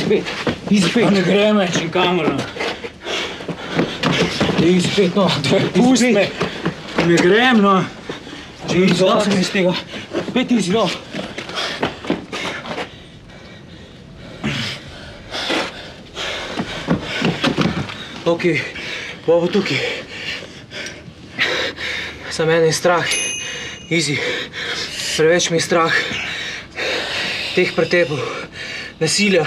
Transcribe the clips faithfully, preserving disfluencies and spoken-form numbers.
Easy pet, easy pet. Ne grem več nikamor. Easy pet, no. Pusti me. Ne grem, no. Izlal sem iz tega. Pet easy, no. Ok, bomo tukaj. Za mene je strah. Easy. Preveč mi je strah. Teh pretepov. Nasilja.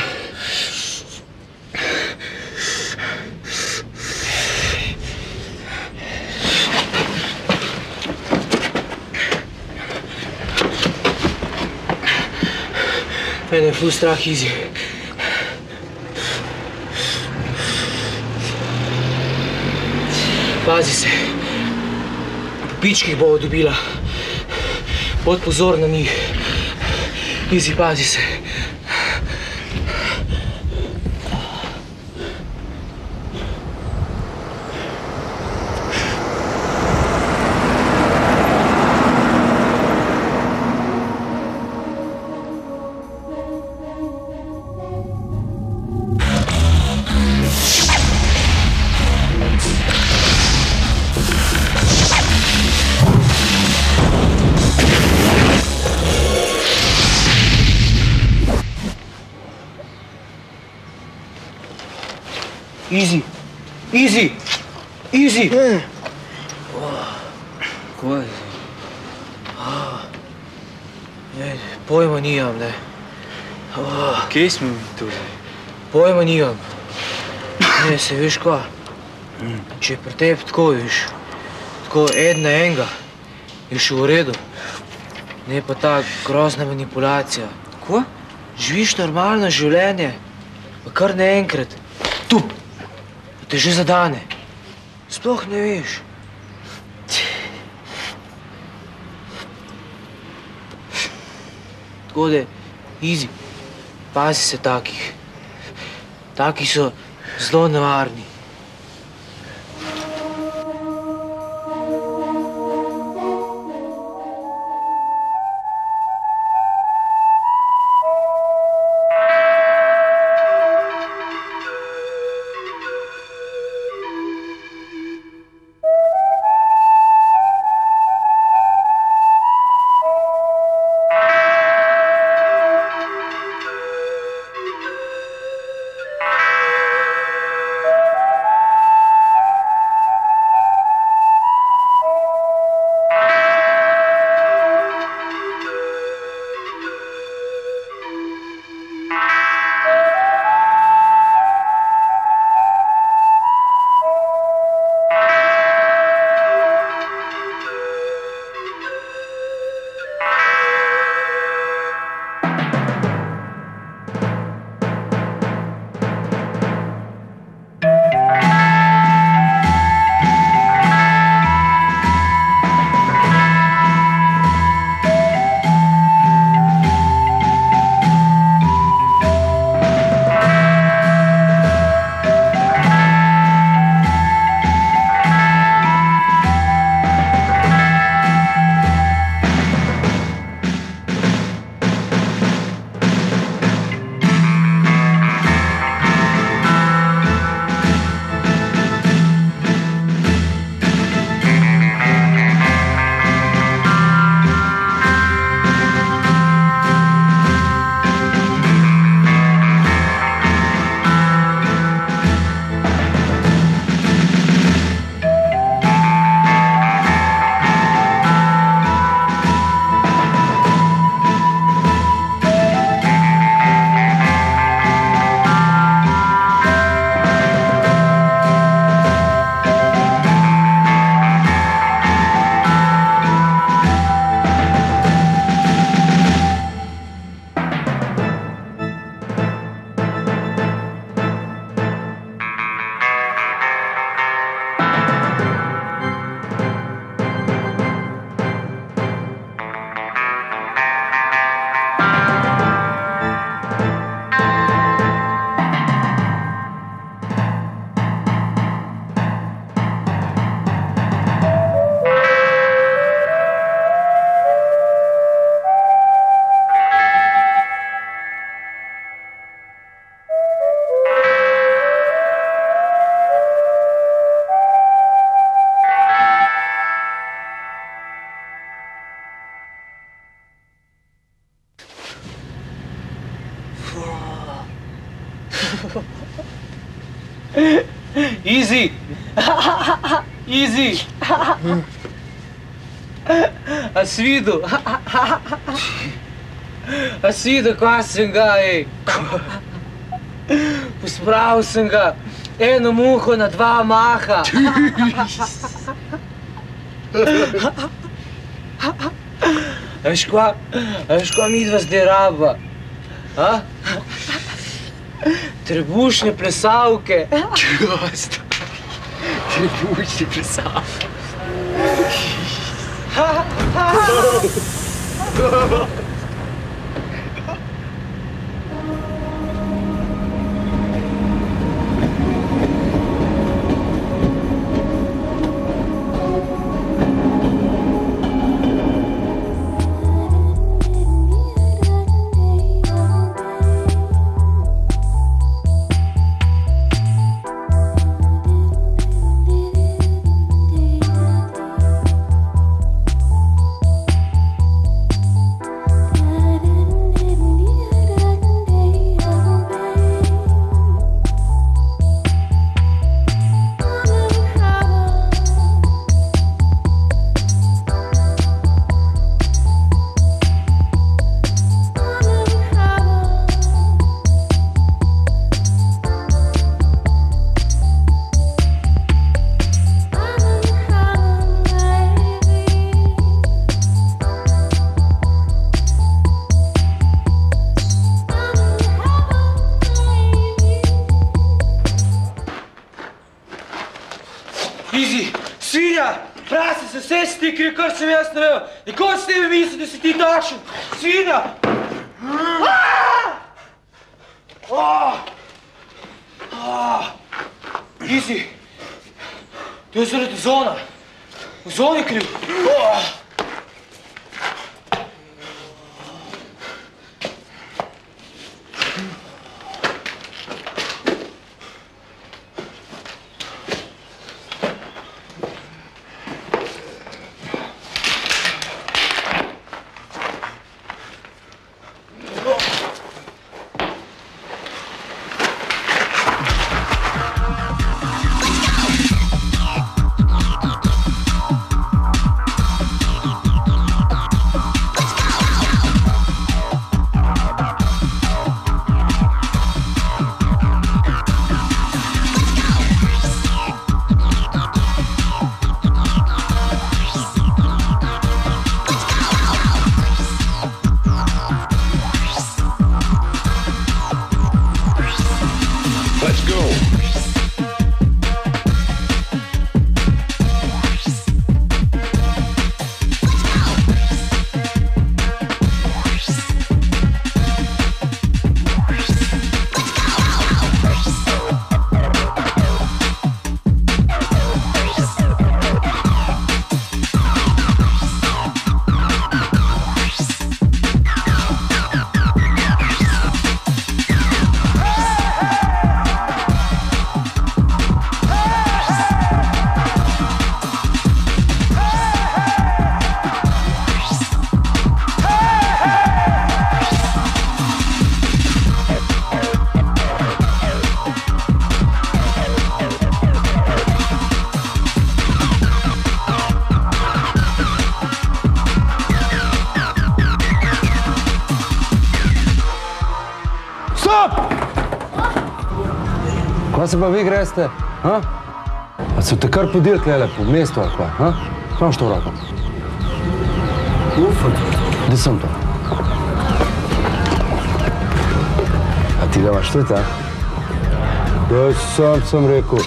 Mene je ful strah, Easy. Pazi se. Po pičkih bomo dobila. Bod pozor na njih. Easy, pazi se. Easy, easy, easy. Kaj je? Pojma nimam, ne. Kje smo tu? Pojma nimam. Ne, se veš kva? Če je pri tebi tako, veš, tako en na enega, je še v redu. Ne pa ta grozna manipulacija. Ko? Živiš normalno življenje, pa kar naenkrat. Tup! Te že zadane. Sploh ne veš. Tako da, Easy, pazi se takih. Taki so zelo nevarni. Easy. Easy. A si videl? A si videl, kaj sem ga, ej? Pospravil sem ga. Eno muho na dva maha. A veš kva? A veš kva midva zdaj raba? A? Trebušne plesavke. Gost. Trebušne plesavke. Easy, svinja, prasi se vse stikri, kar sem jaz naredil. Nikoli s tebi misli, da si ti takšen. Svinja! Easy, to je zaradi Zona. Zon je kriv. Kaj se pa vi greste? A so te kar podili tlele po mestu ali kaj? Kaj imaš to v roko? Ufo. Gdje sem to? A ti ga imaš tudi, a? Ja, sam sem rekel.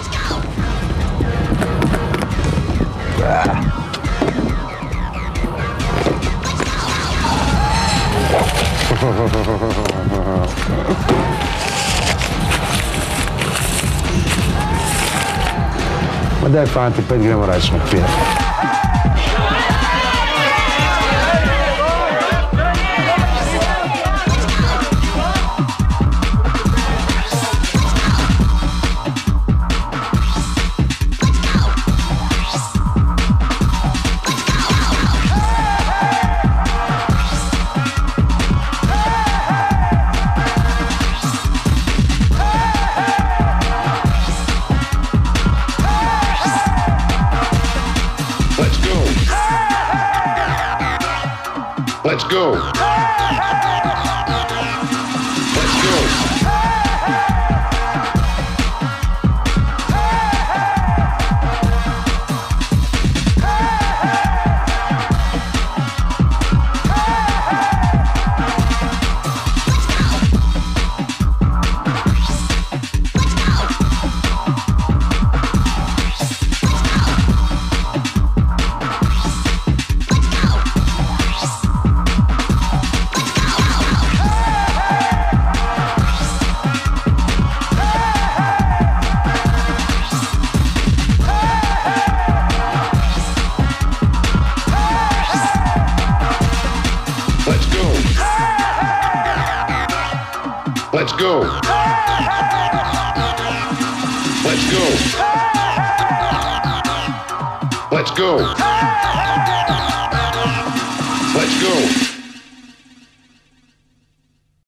Ma daj, fanti, pet gremo rač na pijet. Let's go. Let's go. Let's go. Let's go. Let's go.